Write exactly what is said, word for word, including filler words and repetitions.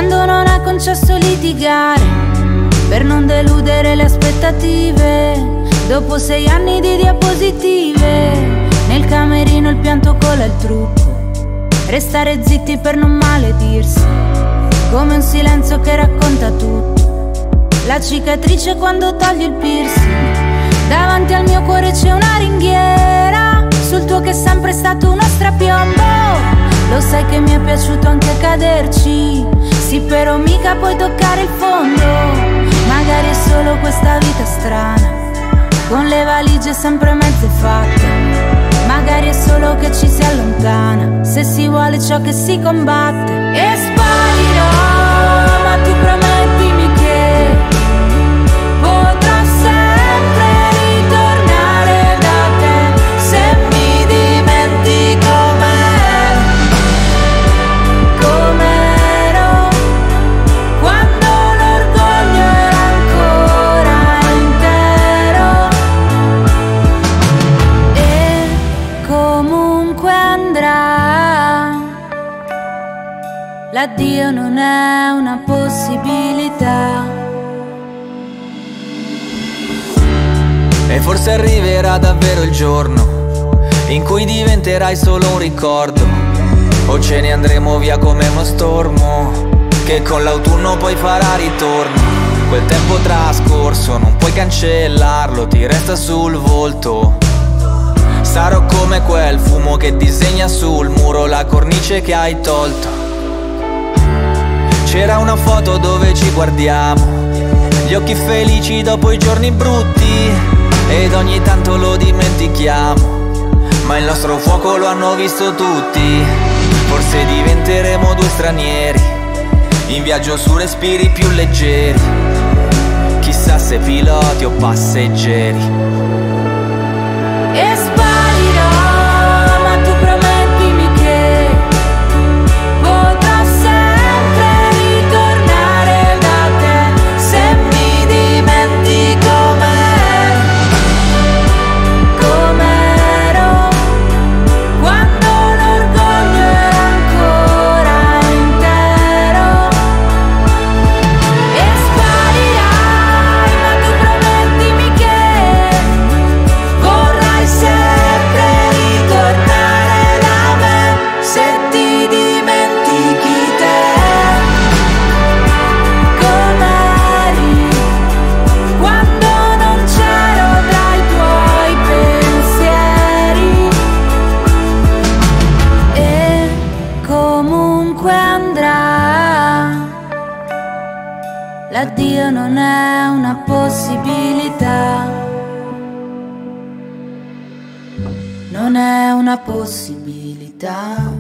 quando non ha concesso litigare per non deludere le aspettative. Dopo sei anni di diapositive, nel camerino il pianto cola il trucco, restare zitti per non maledirsi, come un silenzio che racconta tutto. La cicatrice quando togli il piercing, davanti al mio cuore c'è una ringhiera, sul tuo che è sempre stato uno strapiombo. Lo sai che mi è piaciuto anche caderci, sì, però mica puoi toccare il fondo. Magari è solo questa vita strana, con le valigie sempre mezze fatte. Magari è solo che ci si allontana, se si vuole ciò che si combatte. E sparirò, ma tu promettimi che potrò sempre ritornare da te, se mi dimentico me, com'ero quando l'orgoglio era ancora intero. E comunque andrà, l'addio non è una possibilità. E forse arriverà davvero il giorno in cui diventerai solo un ricordo, o ce ne andremo via come uno stormo che con l'autunno poi farà ritorno. Quel tempo trascorso non puoi cancellarlo, ti resta sul volto. Sarò come quel fumo che disegna sul muro la cornice che hai tolto. C'era una foto dove ci guardiamo, gli occhi felici dopo i giorni brutti, ed ogni tanto lo dimentichiamo, ma il nostro fuoco lo hanno visto tutti. Forse diventeremo due stranieri in viaggio su respiri più leggeri, chissà se piloti o passeggeri. E sparirò, ma tu promettimi che potrò sempre ritornare da te, se mi dimentico me, com'ero quando l'orgoglio era ancora intero. E sparirai, ma tu promettimi che vorrai sempre ritornare da me, se ti dimentichi te, com'eri quando non c'ero tra i tuoi pensieri. E comunque andrà, l'addio non è una possibilità, non è una possibilità.